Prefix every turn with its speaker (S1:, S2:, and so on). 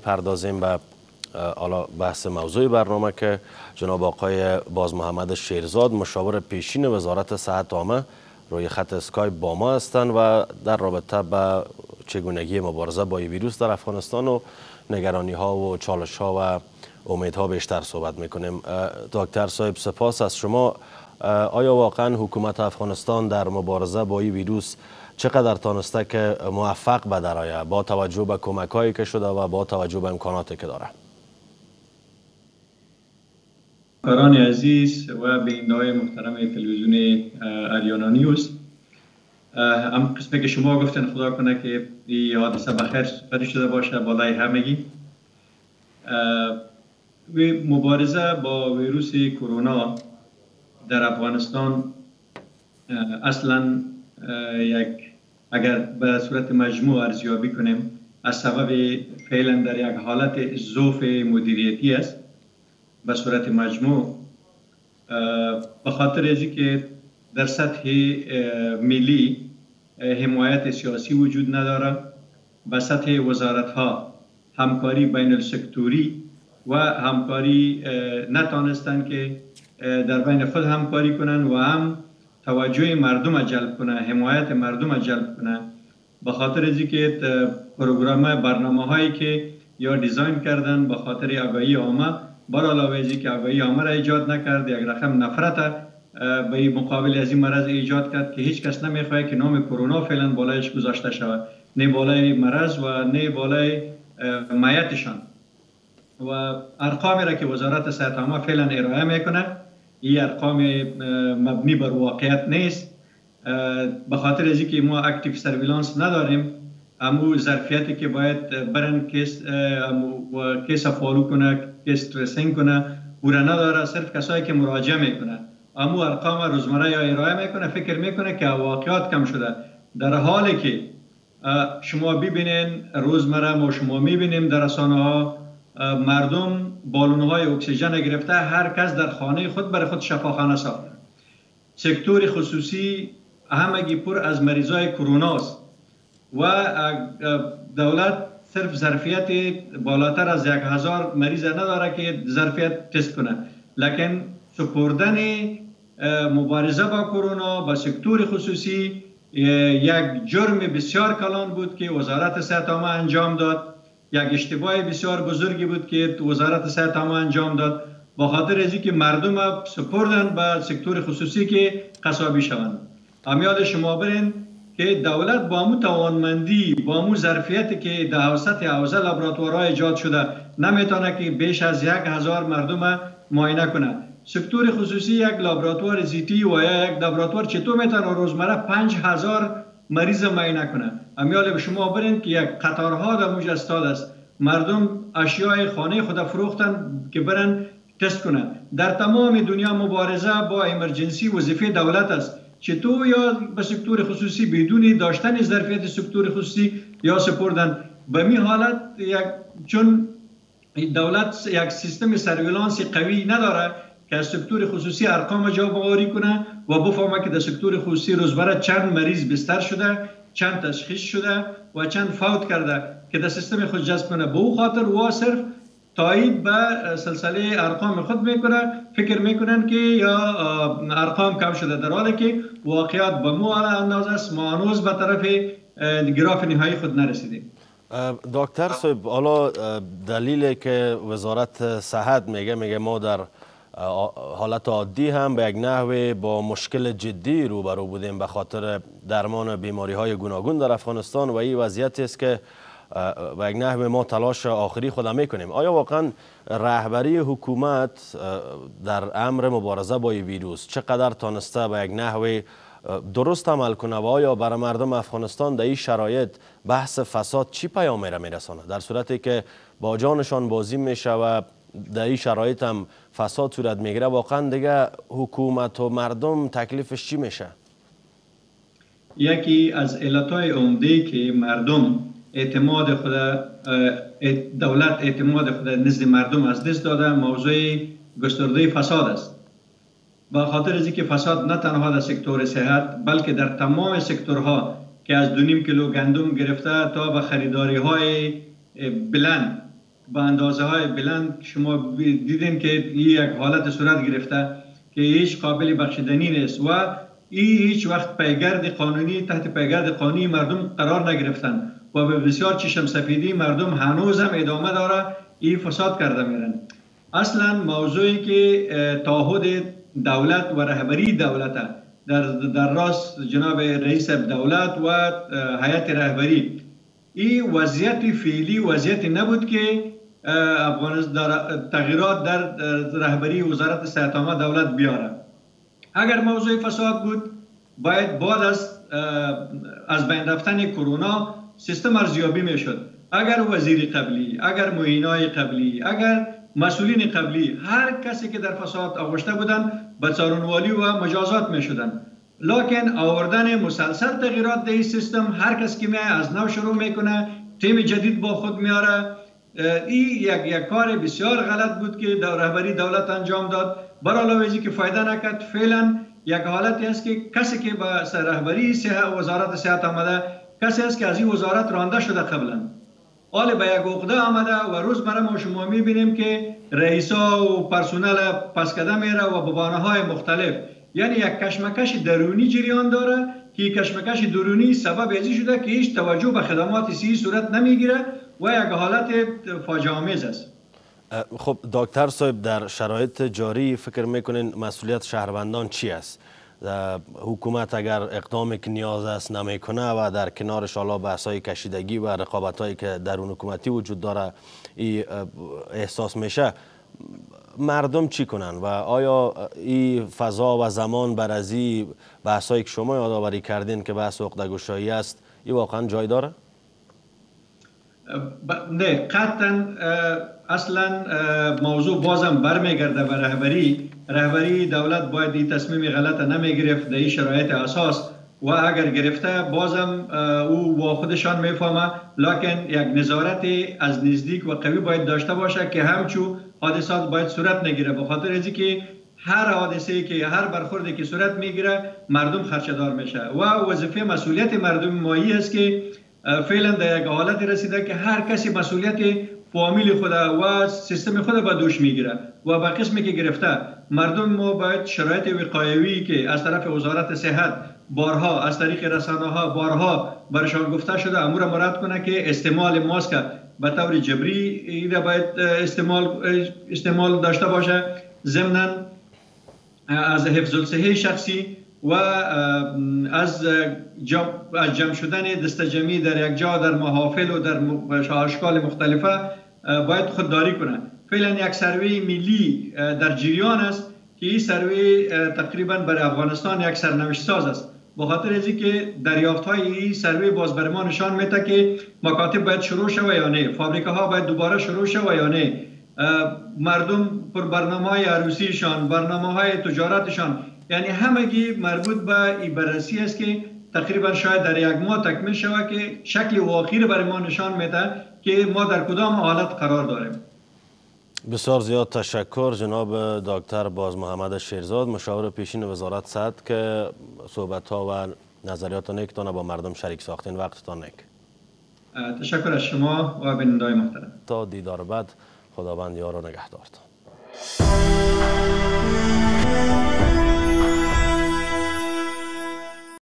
S1: میپردازیم به بحث موضوع برنامه که جناب آقای باز محمد شیرزاد مشاور پیشین وزارت صحت عامه روی خط اسکایپ با ما هستند و در رابطه با چگونگی مبارزه با ویروس در افغانستان و نگرانی ها و چالش ها و امیدها بیشتر صحبت میکنیم. دکتر صاحب سپاس از شما. آیا واقعا حکومت افغانستان در مبارزه با این ویروس چقدر تانسته که موفق به درآید با توجه به کمک هایی که شده و با توجه به امکاناتی که داره؟
S2: کاران عزیز و بیننده‌های محترم تلویزیون اریانا نیوز، هم قسمی که شما گفتن خدا کنه که این حادثه بخیر سپری شده باشه بالای همگی. مبارزه با ویروس کرونا در افغانستان اصلا اگر به صورت مجموع ارزیابی کنیم از سبب فعلا در یک حالت ضعف مدیریتی است. به صورت مجموع به خاطر ازی که در سطح ملی حمایت سیاسی وجود نداره، به سطح وزارت ها همکاری بین السکتوری و همکاری نتانستند که در بین خود همکاری کنند و هم توجه مردم جلب کنند، حمایت مردم جلب کنند. به خاطر ازی که برنامه هایی که یا دیزاین کردن به خاطر آگاهی عامه، بر علاوه ازی که آگاهی عامه را ایجاد نکرد، یک رقم نفرت به مقابل از این مرض ایجاد کرد که هیچ کس نمیخواد که نام کرونا فعلا بالایش گذاشته شود، نه بالای مرض و نه بالای میتشان. و ارقامی را که وزارت صحت عامه فعلا ارائه میکنه این ارقام مبنی بر واقعیت نیست. به خاطر از اینکه ما اکتیو سرویلانس نداریم، امو ظرفیتی که باید برن کیس فالو کنه، کیس ترسینگ کنه او را نداره. صرف کسایی که مراجعه میکنه امو ارقام روزمره یا ارائه میکنه، فکر میکنه که واقعیات کم شده، در حالی که شما ببینین روزمره ما شما میبینیم در رسانه ها مردم بالون های اکسیژن گرفته، هر کس در خانه خود برای خود شفاخانه ساخته. سکتور خصوصی همگی پر از مریضای کرونا است و دولت صرف ظرفیت بالاتر از 1000 مریض نداره که ظرفیت تست کنه، لکن سپردن مبارزه با کرونا با سکتور خصوصی یک جرم بسیار کلان بود که وزارت صحت عامه انجام داد، یک اشتباه بسیار بزرگی بود که وزارت صحت عامه انجام داد، با خاطر از اینکه مردم سپردن به سکتور خصوصی که قصابی شوند. امیال شما برین که دولت با مو توانمندی، با مو ظرفیتی که در سطح حوزه لابراتوارها ایجاد شده نمیتونه که بیش از 1000 مردم معاینه کنه. سکتور خصوصی یک لابراتوار زیتی و یک لابراتوار چطور میتونه روزمره 5000 مریض معاینه کنه؟ امیال به شما برین که یک قطارها در موج استاد است، مردم اشیاء خانه خود فروختن که برن تست کنن. در تمام دنیا مبارزه با امرجنسی وظیفه دولت است، چطور یا به سکتور خصوصی بدون داشتن ظرفیت سکتور خصوصی یا سپردن. به می حالت چون دولت یک سیستم سرویلانس قوی نداره که از سکتور خصوصی ارقام جمع‌آوری کنه و بفهمه که در سکتور خصوصی روزمره چند مریض بستر شده، چند تشخیص شده و چند فوت کرده که در سیستم خود جذب کنه. به او خاطر و صرف تایید به سلسله ارقام خود میکنه، فکر میکنن که یا ارقام کم شده، در حالی که واقعیت به مو اندازه است. ما هنوز به طرف گراف نهایی خود نرسیدیم.
S1: دکتر صاحب، حالا دلیلی که وزارت صحت میگه ما در حالت عادی هم به یک نحوه با مشکل جدی روبرو بودیم به خاطر درمان بیماری های گوناگون در افغانستان و این وضعیتی است که به یک نحوه ما تلاش آخری خود میکنیم. آیا واقعا رهبری حکومت در امر مبارزه با ویروس چقدر تانسته به یک نحوه درست عمل کنه و آیا برای مردم افغانستان در این شرایط بحث فساد چی پیام میرسانه؟ در صورتی که با جانشان بازی میشه و در این شرایط هم فساد صورت میگیره، واقعا دیگه حکومت و مردم تکلیفش چی میشه؟
S2: یکی از علتهای عمده که مردم اعتماد خود دولت اعتماد خود نزد مردم از دست داده موضوع گسترده فساد است. با خاطر از اینکه فساد نه تنها در سکتور صحت بلکه در تمام سکتورها که از 2.5 کیلو گندم گرفته تا به خریداری های بلند به اندازه های بلند شما دیدین که یک حالت صورت گرفته که هیچ قابل بخشیدنی نیست و هیچ وقت پیگرد قانونی تحت پیگرد قانونی مردم قرار نگرفتن و به بسیار چشم سفیدی مردم هنوز هم ادامه داره این فساد کرده میرن. اصلا موضوعی که تعهد دولت و رهبری دولت در راست جناب رئیس دولت و هیئت رهبری، این وضعیت فعلی وضعیت نبود که تغییرات در رهبری وزارت صحت عامه دولت بیاره. اگر موضوع فساد بود باید بعد از بین رفتن کرونا سیستم ارزیابی میشد. اگر وزیر قبلی، اگر معینای قبلی، اگر مسئولین قبلی، هر کسی که در فساد آغشته بودن به څارنوالی و مجازات می شدن. لکن آوردن مسلسل تغییرات در این سیستم، هر کس که از نو شروع میکنه، تیم جدید با خود میاره، این یک کار بسیار غلط بود که در رهبری دولت انجام داد. برعلاوه ازی که فایده نکرد، فعلا یک حالتی است که کسی که به رهبری وزارت صحت آمده، کسی است که از این وزارت رانده شده قبلا، حال به یک عقده آمده و روزمره ما شما میبینیم که رئیسا و پرسنل پس کده میره و به بهانه‌های مختلف، یعنی یک کشمکش درونی جریان داره که کشمکش درونی سبب ازی شده که هیچ توجه به خدمات صحی صورت نمیگیره و یک حالت فاجعه آمیز است.
S1: خب دکتر صاحب، در شرایط جاری فکر میکنین مسئولیت شهروندان چی است؟ حکومت اگر اقدامی که نیاز است نمیکنه و در کنارش حالا بحث‌های کشیدگی و رقابت‌هایی که درون حکومتی وجود داره احساس میشه، مردم چی کنن و آیا این فضا و زمان بر از این بحث‌هایی که شما یادآوری کردین که بحث عقده‌گشایی است این واقعا جای داره؟
S2: نه قطعا. اصلا موضوع بازم برمیگرده به رهبری دولت باید این تصمیم غلط نمیگرفت در این شرایط اساس و اگر گرفته بازم او با خودشان میفهمه، لکن یک نظارت از نزدیک و قوی باید داشته باشه که همچون حادثات باید صورت نگیره، به خاطر اینکه که هر حادثه‌ای که هر برخوردی که صورت میگیره مردم خرچه‌دار میشه و وظیفه مسئولیت مردم مایی است که فعلا در یک حالت رسیده که هر کسی مسئولیت فامیل خود و سیستم خود به دوش میگیره و به قسمی که گرفته مردم ما باید شرایط وقایوی که از طرف وزارت صحت بارها از طریق رسانه ها بارها برشان گفته شده امور مراد کنه که استعمال ماسک به طور جبری ایده باید استعمال داشته باشه، ضمن از حفظ الصحه شخصی و از جمع شدن دستجمعی در یک جا در محافل و در اشکال مختلفه باید خودداری کنه. فعلا یک سروی ملی در جریان است که این سروی تقریبا برای افغانستان یک سرنوشت ساز است، به خاطر اینکه دریافت های این سروی باز بر ما نشان میده که مکاتب باید شروع شود یا نه، فابریکه ها باید دوباره شروع شود یا نه، مردم پر برنامه های عروسیشان، برنامه های تجارتشان، یعنی همگی مربوط به این بررسی است که تقریبا شاید در یک ماه تکمیل شود که شکل واقعی رو برای ما نشان میده که ما در کدام حالت قرار داریم.
S1: بسیار زیاد تشکر جناب دکتر باز محمد شیرزاد، مشاور پیشین وزارت صحت که صحبت ها و نظریات نیکتان با مردم شریک ساختین. وقتتان نیک.
S2: تشکر از شما و بیننده‌های محترم.
S1: تا دیدار بعد، خداوند یار و نگهدارتان.